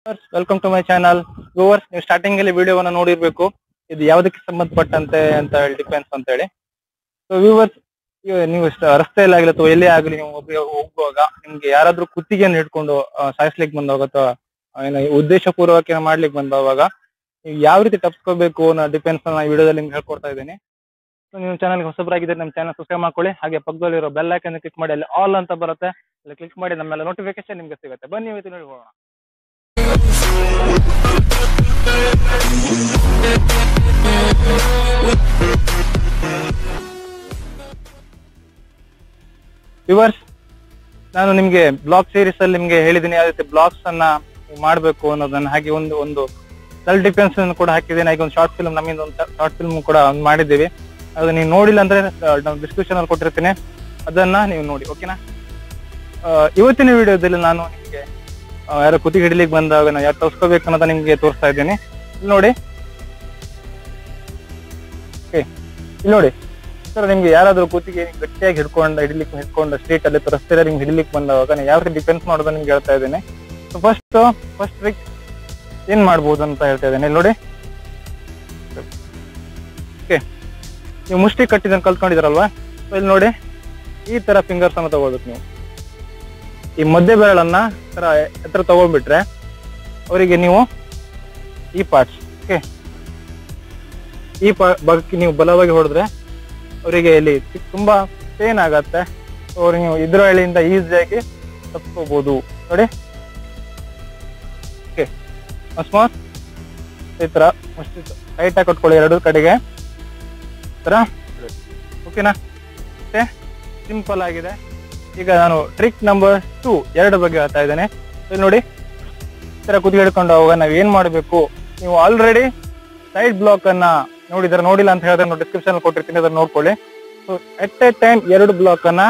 Welcome to my channel. Viewers, ನೀವು starting ಅಲ್ಲಿ ವಿಡಿಯೋವನ್ನ ನೋಡಿರ್ಬೇಕು. ಇದು ಯಾವುದಕ್ಕೆ ಸಂಬಂಧಪಟ್ಟಂತೆ ಅಂತ ಹೇಳಿ ಡಿಫೆನ್ಸ್ ಅಂತ ಹೇಳಿ. ಸೊ ವ್ಯೂವರ್ಸ್, ನೀವು ರಸ್ತೆಯಲ್ಲಿ ಆಗಲಿ ಅಥವಾ ಎಲ್ಲೇ ಆಗಲಿ ನೀವು ಹೋಗುವಾಗ ನಿಮ್ಗೆ ಯಾರಾದ್ರೂ ಕುತ್ತಿಗೆಯನ್ನು ಹಿಡ್ಕೊಂಡು ಸಾಯಿಸ್ಲಿಕ್ಕೆ ಬಂದವಾಗ ಅಥವಾ ಉದ್ದೇಶ ಪೂರ್ವಕ ಮಾಡ್ಲಿಕ್ಕೆ ಬಂದವಾಗ ನೀವು ಯಾವ ರೀತಿ ತಪ್ಪಿಸ್ಕೋಬೇಕು ಅನ್ನೋ ಡಿಫೆನ್ಸ್ ಈ ವಿಡಿಯೋದಲ್ಲಿ ನಿಮ್ಗೆ ಹೇಳ್ಕೊಡ್ತಾ ಇದ್ದೀನಿ. ಸೊ ನೀವು ಚಾನಲ್ಗೆ ಹೊಸಬರಾಗಿದ್ದರೆ ನಮ್ಮ ಚಾನಲ್ ಸಬ್ಸ್ಕ್ರೈಬ್ ಮಾಡ್ಕೊಳ್ಳಿ. ಹಾಗೆ ಪಕ್ಕದಲ್ಲಿರೋ ಬೆಲ್ ಐಕಾನ್ ಕ್ಲಿಕ್ ಮಾಡಿ, ಅಲ್ಲಿ ಆಲ್ ಅಂತ ಬರುತ್ತೆ, ಅಲ್ಲಿ ಕ್ಲಿಕ್ ಮಾಡಿ ನಮ್ಮೆಲ್ಲ ನೋಟಿಫಿಕೇಶನ್ ನಿಮ್ಗೆ ಸಿಗುತ್ತೆ. ಬನ್ನಿ ಇವತ್ತು ನೋಡೋಣ. ವ್ಯೂವರ್ಸ್, ನಾನು ನಿಮ್ಗೆ ಬ್ಲಾಗ್ ಸೀರೀಸ್ ಅಲ್ಲಿ ನಿಮ್ಗೆ ಹೇಳಿದ್ದೀನಿ ಯಾವ ರೀತಿ ಬ್ಲಾಗ್ಸ್ ಅನ್ನ ಮಾಡ್ಬೇಕು ಅನ್ನೋದನ್ನ. ಹಾಗೆ ಒಂದು ಸೆಲ್ಫ್ ಡಿಫೆನ್ಸ್ ಕೂಡ ಹಾಕಿದ್ದೀನಿ. ಹಾಗೆ ಒಂದು ಶಾರ್ಟ್ ಫಿಲ್ಮ್, ನಮ್ಮಿಂದ ಒಂದು ಶಾರ್ಟ್ ಫಿಲ್ಮ್ ಕೂಡ ಮಾಡಿದ್ದೀವಿ. ಅದು ನೀವು ನೋಡಿಲ್ಲ ಅಂದ್ರೆ ಡಿಸ್ಕ್ರಿಪ್ಷನ್ ಅಲ್ಲಿ ಕೊಟ್ಟಿರ್ತೀನಿ, ಅದನ್ನ ನೀವು ನೋಡಿ. ಓಕೆನಾ? ಇವತ್ತಿನ ವಿಡಿಯೋದಲ್ಲಿ ನಾನು ನಿಮ್ಗೆ ಯಾರೋ ಕುತ್ತಿಗೆ ಹಿಡಿಲಿಕ್ಕೆ ಬಂದಾಗ ನಾವು ಯಾರು ತೋರಿಸ್ಕೋಬೇಕು ಅನ್ನೋದ ನಿಮ್ಗೆ ತೋರಿಸ್ತಾ ಇದ್ದೀನಿ. ಇಲ್ಲಿ ನೋಡಿ, ಇಲ್ಲಿ ನೋಡಿ ಸರ್, ನಿಮ್ಗೆ ಯಾರಾದ್ರೂ ಕುತ್ತಿಗೆ ಗಟ್ಟಿಯಾಗಿ ಹಿಡ್ಕೊಂಡು ಸ್ಟ್ರೀಟ್ ಅಲ್ಲಿ ರಸ್ತೆಯಲ್ಲಿ ನಿಮ್ಗೆ ಹಿಡಿಲಿಕ್ಕೆ ಬಂದಾಗ ನೀವು ಯಾವ ರೀತಿ ಡಿಫೆನ್ಸ್ ಮಾಡೋದು ನಿಮ್ಗೆ ಹೇಳ್ತಾ ಇದ್ದೀನಿ. ಸೊ ಫಸ್ಟ್ ಟ್ರಿಕ್ ಏನ್ ಮಾಡ್ಬೋದು ಅಂತ ಹೇಳ್ತಾ ಇದ್ದೇನೆ. ಇಲ್ಲಿ ನೋಡಿ, ಓಕೆ, ನೀವು ಮುಷ್ಟಿ ಕಟ್ಟಿದ್ದನ್ನು ಕಲ್ತ್ಕೊಂಡಿದಾರಲ್ವಾ? ಸೊ ಇಲ್ಲಿ ನೋಡಿ, ಈ ತರ ಫಿಂಗರ್ಸ್ ಅನ್ನು ತಗೋಬೇಕು. ನೀವು ಈ ಮಧ್ಯ ಬೆರಳನ್ನ ತರ ಎತ್ತರ ತಗೊಂಡ್ಬಿಟ್ರೆ ಅವರಿಗೆ ನೀವು ಈ ಪಾರ್ಟ್ಸ್, ಓಕೆ, ಈ ಭಾಗಕ್ಕೆ ನೀವು ಬಲವಾಗಿ ಹೊಡೆದ್ರೆ ಅವರಿಗೆ ಇಲ್ಲಿ ತುಂಬಾ ಪೇನ್ ಆಗತ್ತೆ. ಅವ್ರಿಗೆ ನೀವು ಇದ್ರ ಎಳೆಯಿಂದ ಈಸಿಯಾಗಿ ತಪ್ಪಿಸ್ಕೋಬಹುದು. ನೋಡಿ, ಓಕೆ, ಅಸ್ಮಾತ್ ಈ ತರ ಟೈಟ್ ಆಗಿ ಕಟ್ಕೊಳ್ಳಿ ಎರಡು ಕಡೆಗೆ ತರ. ಓಕೆನಾ? ಮತ್ತೆ ಸಿಂಪಲ್ ಆಗಿದೆ. ಈಗ ನಾನು ಟ್ರಿಕ್ ನಂಬರ್ 2 2 ಬಗ್ಗೆ ಹೇಳ್ತಾ ಇದ್ದೇನೆ. ಇಲ್ಲಿ ನೋಡಿ, ಈ ತರ ಕುತ್ತಿಗೆ ಹಿಡ್ಕೊಂಡು ಹೋಗುವಾಗ ನಾವ್ ಏನ್ ಮಾಡ್ಬೇಕು, ನೀವು ಆಲ್ರೆಡಿ ಸೈಡ್ ಬ್ಲಾಕ್ ಅನ್ನ ನೋಡಿಲ್ಲ ಅಂತ ಹೇಳಿದ್ರೆ ನಾನು ಡಿಸ್ಕ್ರಿಪ್ಷನ್ ಅಲ್ಲಿ ಕೊಟ್ಟಿರ್ತೀನಿ, ಅದನ್ನ ನೋಡ್ಕೊಳ್ಳಿ. So at a time 2 block ಅನ್ನ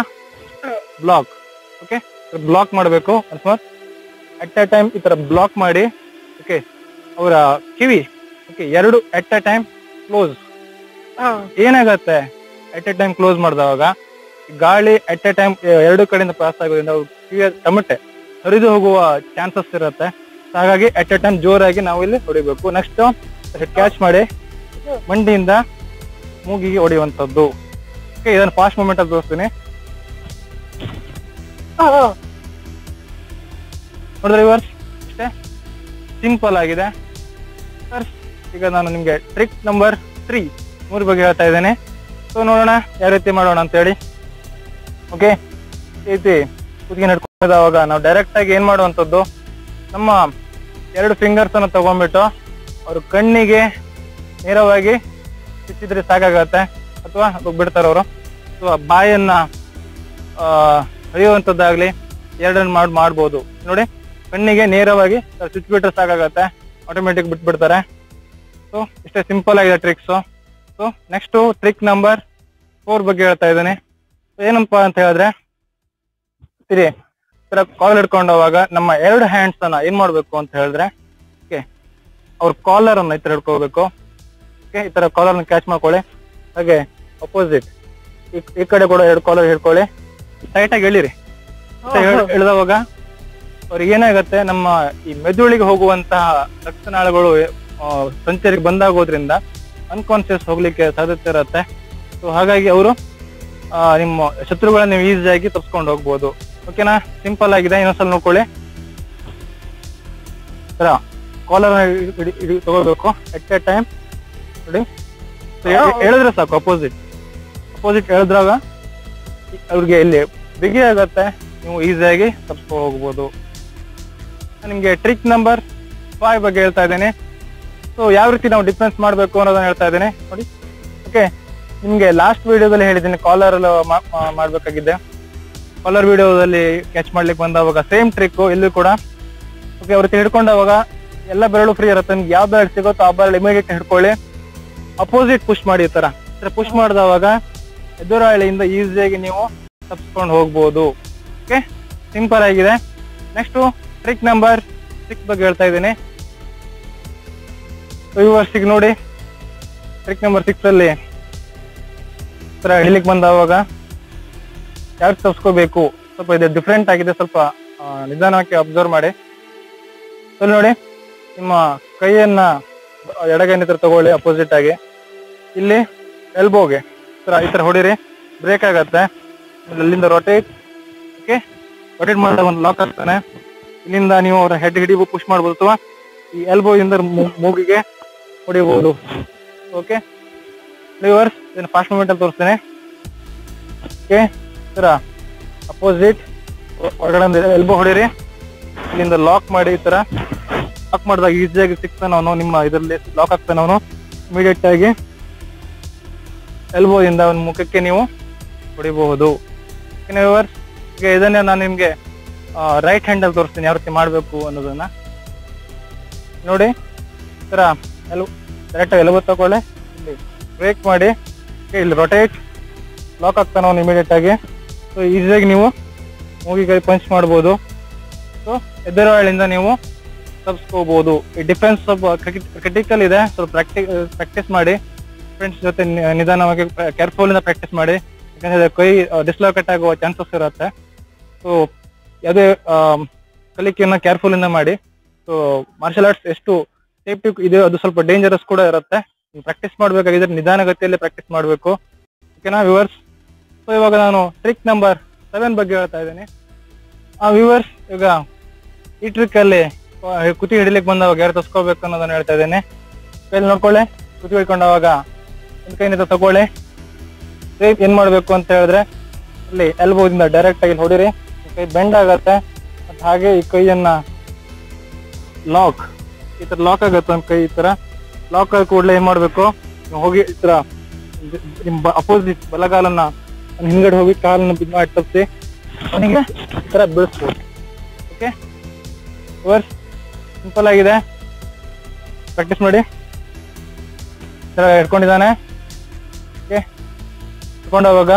ಬ್ಲಾಕ್ ಮಾಡಬೇಕು. ಅಕಸ್ಮಾತ್ ಎಟ್ ಎ ಟೈಮ್ ಈ ತರ ಬ್ಲಾಕ್ ಮಾಡಿ, ಓಕೆ, ಅವರ ಕಿವಿ, okay, 2 at a time close. ಏನಾಗತ್ತೆ, ಎಟ್ ಎ ಟೈಮ್ ಕ್ಲೋಸ್ ಮಾಡಿದವಾಗ ಗಾಳಿ ಎಟ್ ಎ ಟೈಮ್ 2 ಕಡೆಯಿಂದ ಪಾಸ್ ಆಗೋದ್ರಿಂದ ಕಿವಿಯ ಟಮಟೆ ಹರಿದು ಹೋಗುವ ಚಾನ್ಸಸ್ ಇರುತ್ತೆ. ಹಾಗಾಗಿ ಎಟ್ ಎ ಟೈಮ್ ಜೋರಾಗಿ ನಾವು ಇಲ್ಲಿ ಹೊಡಿಬೇಕು. ನೆಕ್ಸ್ಟ್ ಕ್ಯಾಚ್ ಮಾಡಿ ಮಂಡಿಯಿಂದ ಮೂಗಿಗೆ ಹೊಡೆಯುವಂಥದ್ದು. ಓಕೆ, ಇದನ್ನು ಫಾಸ್ಟ್ ಮೂಮೆಂಟ್ ಅಲ್ಲಿ ತೋರಿಸ್ತೀನಿ. ನೋಡಿದ್ರೆ ವ್ಯೂವರ್ಸ್, ಇಷ್ಟೇ ಸಿಂಪಲ್ ಆಗಿದೆ. ಈಗ ನಾನು ನಿಮ್ಗೆ ಟ್ರಿಕ್ ನಂಬರ್ 3 ಬಗ್ಗೆ ಹೇಳ್ತಾ ಇದ್ದೇನೆ. ಸೊ ನೋಡೋಣ ಯಾವ ರೀತಿ ಮಾಡೋಣ ಅಂತ ಹೇಳಿ. ಓಕೆ, ಈ ರೀತಿ ಕುತ್ತಿಗೆ ನಡ್ಕೊಂಡಾಗ ನಾವು ಡೈರೆಕ್ಟ್ ಆಗಿ ಏನ್ ಮಾಡುವಂಥದ್ದು, ನಮ್ಮ 2 ಫಿಂಗರ್ಸ್ ಅನ್ನು ತಗೊಂಡ್ಬಿಟ್ಟು ಅವ್ರ ಕಣ್ಣಿಗೆ ನೇರವಾಗಿ ಚುಚ್ಚಿದ್ರೆ ಸಾಕಾಗತ್ತೆ, ಅಥವಾ ಬಿಡ್ತಾರ ಅವರು. ಸೊ ಬಾಯನ್ನ ಹರಿಯುವಂಥದ್ದಾಗ್ಲಿ ಎರಡನ್ನ ಮಾಡ್ಬೋದು. ನೋಡಿ, ಕಣ್ಣಿಗೆ ನೇರವಾಗಿ ಚುಚ್ಚಿಬಿಟ್ರೆ ಸಾಕಾಗತ್ತೆ, ಆಟೋಮೆಟಿಕ್ ಬಿಟ್ಬಿಡ್ತಾರೆ. ಸೊ ಇಷ್ಟೇ ಸಿಂಪಲ್ ಆಗಿದೆ tricks. So next trick number 4 ಬಗ್ಗೆ ಹೇಳ್ತಾ ಇದ್ದೇನೆ. ಏನಪ್ಪಾ ಅಂತ ಹೇಳಿದ್ರೆ, ಸರಿ, ಕಾಲ್ ಹಿಡ್ಕೊಂಡು ಹೋಗುವಾಗ ನಮ್ಮ 2 ಹ್ಯಾಂಡ್ಸ್ ಅನ್ನ ಏನ್ ಮಾಡ್ಬೇಕು ಅಂತ ಹೇಳಿದ್ರೆ, ಓಕೆ, ಅವ್ರ ಕಾಲರ್ ಅನ್ನ ಈ ತರ ಹಿಡ್ಕೋಬೇಕು. ಓಕೆ, ಈ ತರ ಕಾಲರ್ ನ ಕ್ಯಾಚ್ ಮಾಡ್ಕೊಳ್ಳಿ. ಹಾಗೆ ಅಪೋಸಿಟ್ ಈ ಕಡೆ ಕೂಡ 2 ಕಾಲರ್ ಹಿಡ್ಕೊಳ್ಳಿ, ಟೈಟ್ ಆಗಿ ಎಳಿರಿ. ಎಳೆದವಾಗ ಅವ್ರಿಗೆ ಏನಾಗತ್ತೆ, ನಮ್ಮ ಈ ಮೆದುಳಿಗೆ ಹೋಗುವಂತಹ ರಕ್ತನಾಳಗಳು ಸಂಚಾರಿಗೆ ಬಂದಾಗೋದ್ರಿಂದ ಅನ್ಕಾನ್ಶಿಯಸ್ ಹೋಗ್ಲಿಕ್ಕೆ ಸಾಧ್ಯತೆ ಇರುತ್ತೆ. ಸೊ ಹಾಗಾಗಿ ಅವರು ನಿಮ್ಮ ಶತ್ರುಗಳನ್ನ ನೀವು ಈಸಿಯಾಗಿ ತಪ್ಪಿಸ್ಕೊಂಡು ಹೋಗ್ಬೋದು. ಓಕೆನಾ? ಸಿಂಪಲ್ ಆಗಿದೆ. ಇನ್ನೊಂದ್ಸಲ ನೋಡ್ಕೊಳ್ಳಿ. ಕಾಲರ್ ತಗೋಬೇಕು ಎಟ್ ಎ ಟೈಮ್. ನೋಡಿ, ಹೇಳಿದ್ರೆ ಸಾಕು, ಅಪೋಸಿಟ್ ಹೇಳಿದ್ರಾಗ ಅವ್ರಿಗೆ ಇಲ್ಲಿ ಬಿಗಿ ಆಗತ್ತೆ, ನೀವು ಈಸಿಯಾಗಿ ತಪ್ಪಿಸ್ಕೊಂಡು ಹೋಗ್ಬೋದು. ನಿಮ್ಗೆ ಟ್ರಿಕ್ ನಂಬರ್ 5 ಬಗ್ಗೆ ಹೇಳ್ತಾ ಇದ್ದೇನೆ. ಸೊ ಯಾವ ರೀತಿ ನಾವು ಡಿಫೆನ್ಸ್ ಮಾಡಬೇಕು ಅನ್ನೋದನ್ನ ಹೇಳ್ತಾ ಇದ್ದೇನೆ. ನೋಡಿ, ಓಕೆ, ನಿಮ್ಗೆ ಲಾಸ್ಟ್ ವಿಡಿಯೋದಲ್ಲಿ ಹೇಳಿದ್ದೀನಿ ಕಾಲರ್ ಮಾಡ್ಬೇಕಾಗಿದ್ದೆ. ಕಾಲರ್ ವಿಡಿಯೋದಲ್ಲಿ ಕ್ಯಾಚ್ ಮಾಡ್ಲಿಕ್ಕೆ ಬಂದವಾಗ ಸೇಮ್ ಟ್ರಿಕ್ ಇಲ್ಲೂ ಕೂಡ. ಓಕೆ, ಅವ್ರ ಹಿಡ್ಕೊಂಡಾಗ ಎಲ್ಲ ಬೆರಳು ಫ್ರೀ ಇರುತ್ತೆ. ನಿಮ್ಗೆ ಯಾವ ಬೆರಳು ಸಿಗುತ್ತೋ ಆ ಬೆರಳು ಇಮಿಡಿಯೇಟ್ ಹಿಡ್ಕೊಳ್ಳಿ. ಅಪೋಸಿಟ್ ಪುಷ್ ಮಾಡಿ. ಈ ತರ ಪುಷ್ ಮಾಡಿದವಾಗ ಎದುರಾಳಿಯಿಂದ ಈಸಿಯಾಗಿ ನೀವು ತಪ್ಪಿಸ್ಕೊಂಡು ಹೋಗ್ಬೋದು. ಓಕೆ, ಸಿಂಪಲ್ ಆಗಿದೆ. ನೆಕ್ಸ್ಟ್ ಟ್ರಿಕ್ ನಂಬರ್ 6 ಬಗ್ಗೆ ಹೇಳ್ತಾ ಇದ್ದೀನಿ. ವ್ಯೂವರ್ಸ್, ನೋಡಿ, ಟ್ರಿಕ್ ನಂಬರ್ 6 ಅಲ್ಲಿ ಹಿಡಿಲಿಕ್ಕೆ ಬಂದವಾಗ ಯಾರು ತಪ್ಪಿಸ್ಕೋಬೇಕು, ಸ್ವಲ್ಪ ಇದು ಡಿಫ್ರೆಂಟ್ ಆಗಿದೆ. ಸ್ವಲ್ಪ ನಿಧಾನಕ್ಕೆ ಅಬ್ಸರ್ವ್ ಮಾಡಿ. ನೋಡಿ, ನಿಮ್ಮ ಕೈಯನ್ನ ಎಡಗೈನ ಈ ತರ ತಗೊಳ್ಳಿ ಅಪೋಸಿಟ್ ಆಗಿ. ಇಲ್ಲಿ ಎಲ್ಬೋಗೆ ಈ ತರ ಹೊಡಿರಿ, ಬ್ರೇಕ್ ಆಗತ್ತೆ. ಅಲ್ಲಿಂದ ರೊಟೇಟ್. ಓಕೆ, ರೊಟೇಟ್ ಮಾಡಿದಾಗ ಒಂದು ಲಾಕ್ ಆಗ್ತಾನೆ. ಇಲ್ಲಿಂದ ನೀವು ಅವರ ಹೆಡ್ ಹಿಡಿಬು ಪುಷ್ ಮಾಡ್ಬೋದು ಅಥವಾ ಈ ಎಲ್ಬೋ ಇಂದ ಮೂಗಿಗೆ ಹೊಡಿಬಹುದು. ಓಕೆ ವ್ಯೂವರ್ಸ್, ಇದನ್ನ ಫಾಸ್ಟ್ ಮೂಮೆಂಟ್ ಅಲ್ಲಿ ತೋರಿಸ್ತೇನೆ. ಓಕೆ, ಈ ತರ ಅಪೋಸಿಟ್ ಹೊರಗಡೆ ಎಲ್ಬೋ ಹೊಡಿರಿ, ಇಲ್ಲಿಂದ ಲಾಕ್ ಮಾಡಿ. ಈ ತರ ಲಾಕ್ ಮಾಡಿದಾಗ ಈಸಿಯಾಗಿ ಸಿಗ್ತಾನೆ ಅವನು, ನಿಮ್ಮ ಇದರಲ್ಲಿ ಲಾಕ್ ಆಗ್ತಾನೆ ಅವನು. ಇಮಿಡಿಯೇಟ್ ಆಗಿ ಎಲ್ಬೋದಿಂದ ಅವನ ಮುಖಕ್ಕೆ ನೀವು ಹೊಡಿಬಹುದು. ವ್ಯೂವರ್ಸ್, ಈಗ ಇದನ್ನೇ ನಾನು ನಿಮ್ಗೆ ರೈಟ್ ಹ್ಯಾಂಡ್ ಅಲ್ಲಿ ತೋರಿಸ್ತೀನಿ ಯಾವ ರೀತಿ ಮಾಡ್ಬೇಕು ಅನ್ನೋದನ್ನ ನೋಡಿ. ಈ ತರ ಡೈರೆಕ್ಟ್ ಎಲ್ಬೋ ತಗೊಳ್ಳಿ, ಇಲ್ಲಿ ಬ್ರೇಕ್ ಮಾಡಿ, ಇಲ್ಲಿ ರೊಟೇಟ್, ಲಾಕ್ ಆಗ್ತಾನೆ ಅವನು ಇಮಿಡಿಯೇಟ್ ಆಗಿ. ಸೊ ಈಸಿಯಾಗಿ ನೀವು ಮೂಗಿಗೆ ಪಂಚ್ ಮಾಡ್ಬೋದು. ಸೊ ಎದುರಾಳಿಂದ ನೀವು ತಪ್ಪಿಸ್ಕೋಬಹುದು. ಈ ಡಿಫೆನ್ಸ್ ಸ್ವಲ್ಪ ಕ್ರಿಟಿಕಲ್ ಇದೆ, ಸ್ವಲ್ಪ ಪ್ರಾಕ್ಟೀಸ್ ಮಾಡಿ ಫ್ರೆಂಡ್ಸ್ ಜೊತೆ ನಿಧಾನವಾಗಿ ಕೇರ್ಫುಲ್ ಇಂದ ಪ್ರಾಕ್ಟೀಸ್ ಮಾಡಿ. ಯಾಕಂದ್ರೆ ಕೈ ಡಿಸ್ಲೊಕೇಟ್ ಆಗುವ ಚಾನ್ಸಸ್ ಇರುತ್ತೆ. ಸೊ ಯಾವುದೇ ಕಲಿಕೆಯನ್ನ ಕೇರ್ಫುಲ್ ಇಂದ ಮಾಡಿ. ಸೊ ಮಾರ್ಷಲ್ ಆರ್ಟ್ಸ್ ಎಷ್ಟು ಸೇಫ್ಟಿ ಇದೆ ಅದು ಸ್ವಲ್ಪ ಡೇಂಜರಸ್ ಕೂಡ ಇರುತ್ತೆ. ನೀವು ಪ್ರಾಕ್ಟೀಸ್ ಮಾಡ್ಬೇಕಾಗಿದ್ರೆ ನಿಧಾನಗತಿಯಲ್ಲಿ ಪ್ರಾಕ್ಟೀಸ್ ಮಾಡಬೇಕು. ಓಕೆನಾ ವ್ಯೂವರ್ಸ್? ಸೊ ಇವಾಗ ನಾನು ಟ್ರಿಕ್ ನಂಬರ್ 7 ಬಗ್ಗೆ ಹೇಳ್ತಾ ಇದ್ದೀನಿ. ವ್ಯೂವರ್ಸ್, ಈಗ ಈ ಟ್ರಿಕ್ ಅಲ್ಲಿ ಕುತಿ ಹಿಡಿಲಿಕ್ಕೆ ಬಂದವಾಗ ಯಾರು ತಸ್ಕೋಬೇಕು ಅನ್ನೋದನ್ನ ಹೇಳ್ತಾ ಇದ್ದೇನೆ. ಕೈಲಿ ನೋಡ್ಕೊಳ್ಳಿ, ಕುತಿ ಹಿಡ್ಕೊಂಡವಾಗ ಒಂದು ಕೈನಿಂದ ತಗೊಳ್ಳಿ. ಏನ್ ಮಾಡ್ಬೇಕು ಅಂತ ಹೇಳಿದ್ರೆ ಇಲ್ಲಿ ಎಲ್ಬೋದಿಂದ ಡೈರೆಕ್ಟ್ ಆಗಿ ಹೊಡಿರಿ, ಕೈ ಬೆಂಡ್ ಆಗತ್ತೆ. ಮತ್ತೆ ಹಾಗೆ ಈ ಕೈಯನ್ನ ಲಾಕ್, ಈ ತರ ಲಾಕ್ ಆಗತ್ತೆ ಒಂದು ಕೈ. ಈ ತರ ಲಾಕ್ ಆಗಿ ಕೂಡಲೇ ಏನ್ ಮಾಡ್ಬೇಕು, ಹೋಗಿ ಈ ತರ ನಿಮ್ ಅಪೋಸಿಟ್ ಬಲಗಾಲನ್ನ ಹಿಂದ್ಗಡೆ ಹೋಗಿ ಕಾಲನ್ನ ಬಿದ್ದು ಮಾಡಿ ತಪ್ಪಿಸಿ ಅವನಿಗೆ ಈ ತರ ಬೀಳಿಸ್ಬೋದು. ಓಕೆ ವರ್ಸ್, ಸಿಂಪಲ್ ಆಗಿದೆ, ಪ್ರಾಕ್ಟೀಸ್ ಮಾಡಿ. ಈ ತರ ಹಿಡ್ಕೊಂಡಿದ್ದಾನೆ. ಓಕೆ, ಹಿಡ್ಕೊಂಡಾಗ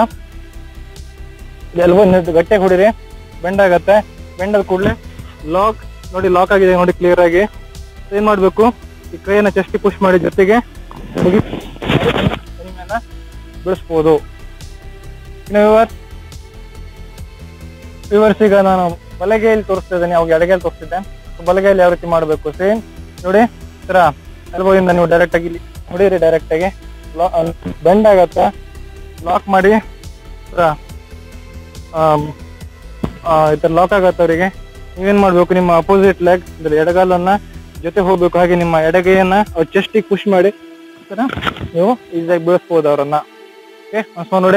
ಎಲ್ಬೋ ಗಟ್ಟಿಯಾಗಿ ಹೊಡಿರಿ, ಬೆಂಡ್ ಆಗತ್ತೆ. ಬೆಂಡ್ ಆದ ಕೂಡಲೇ ಲಾಕ್ ನೋಡಿ, ಲಾಕ್ ಆಗಿದೆ ನೋಡಿ ಕ್ಲಿಯರ್ ಆಗಿ. ಏನ್ ಮಾಡ್ಬೇಕು, ಈ ಕೈಯನ್ನ ಚೆಸ್ಟ್ ಪುಷ್ ಮಾಡಿ ಜೊತೆಗೆ ಬಿಡಿಸ್ಬೋದು. ವ್ಯೂವರ್ಸ್, ಈಗ ನಾನು ಬಲಗೈಯಲ್ಲಿ ತೋರಿಸ್ತಾ ಇದ್ದೇನೆ, ಅವಾಗ ಎಡಗೈಯಲ್ಲಿ ತೋರಿಸ್ತಿದ್ದೆ. ಬಲಗೈಯಲ್ಲಿ ಯಾವ ರೀತಿ ಮಾಡಬೇಕು ಸೇಮ್ ನೋಡಿ. ಈ ತರ ಎಲ್ಬೋದಿಂದ ನೀವು ಡೈರೆಕ್ಟ್ ಆಗಿ ಹೊಡೀರಿ, ಡೈರೆಕ್ಟ್ ಆಗಿ ಬೆಂಡ್ ಆಗತ್ತೆ, ಲಾಕ್ ಮಾಡಿ. ಈ ತರ ಲಾಕ್ ಆಗತ್ತೆ ಅವರಿಗೆ. ನೀವೇನ್ ಮಾಡ್ಬೇಕು, ನಿಮ್ಮ ಅಪೋಸಿಟ್ ಲೆಗ್ ಅಂದ್ರೆ ಎಡಗಾಲನ್ನ ಜೊತೆ ಹೋಗ್ಬೇಕು. ಹಾಗೆ ನಿಮ್ಮ ಎಡಗೈಯನ್ನ ಅವ್ರ ಚೆಸ್ಟಿಗೆ ಪುಷ್ ಮಾಡಿ ಈ ತರ ನೀವು ಈಸಿಯಾಗಿ ಬೀಳಿಸ್ಬೋದು ಅವರನ್ನ. ಓಕೆ, ಒಂದ್ಸಲ ನೋಡಿ,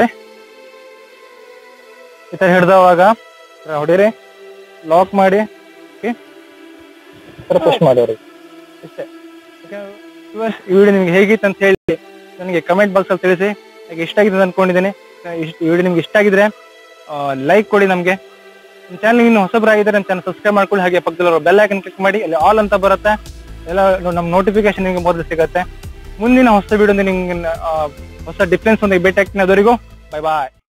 ಈ ತರ ಹಿಡ್ದವಾಗ ಹೊಡೀರಿ, ಲಾಕ್ ಮಾಡಿ, ಓಕೆ, ಪುಷ್ ಮಾಡಿ ಅವ್ರಿಗೆ. ಇಷ್ಟೇ. ಈ ವಿಡಿಯೋ ನಿಮ್ಗೆ ಹೇಗಿತ್ತು ಅಂತ ಹೇಳಿ ನನಗೆ ಕಮೆಂಟ್ ಬಾಕ್ಸ್ ಅಲ್ಲಿ ತಿಳಿಸಿ. ನನಗೆ ಇಷ್ಟ ಆಗಿದೆ ಅನ್ಕೊಂಡಿದ್ದೀನಿ. ಈ ವಿಡಿಯೋ ನಿಮ್ಗೆ ಇಷ್ಟ ಆಗಿದ್ರೆ ಲೈಕ್ ಕೊಡಿ. ನಮಗೆ ನಿಮ್ಮ ಚಾನಲ್ ಇನ್ನು ಹೊಸಬರಾಗಿದ್ದರೆ ನನ್ನ ಚಾನಲ್ ಸಬ್ಸ್ಕ್ರೈಬ್ ಮಾಡ್ಕೊಳ್ಳಿ. ಹಾಗೆ ಪಕ್ಕದಲ್ಲಿರೋ ಬೆಲ್ ಐಕನ್ ಕ್ಲಿಕ್ ಮಾಡಿ, ಅಲ್ಲಿ ಆಲ್ ಅಂತ ಬರುತ್ತೆ. ಎಲ್ಲ ನಮ್ಮ ನೋಟಿಫಿಕೇಶನ್ ನಿಮಗೆ ಮೊದಲು ಸಿಗುತ್ತೆ. ಮುಂದಿನ ಹೊಸ ವಿಡಿಯೋ ನಿಮ್ಗೆ ಹೊಸ ಡಿಫ್ರೆನ್ಸ್ ಒಂದಿಗೆ ಭೇಟಿ ಆಗ್ತೀನಿ. ಅದವರೆಗೂ ಬಾಯ್ ಬಾಯ್.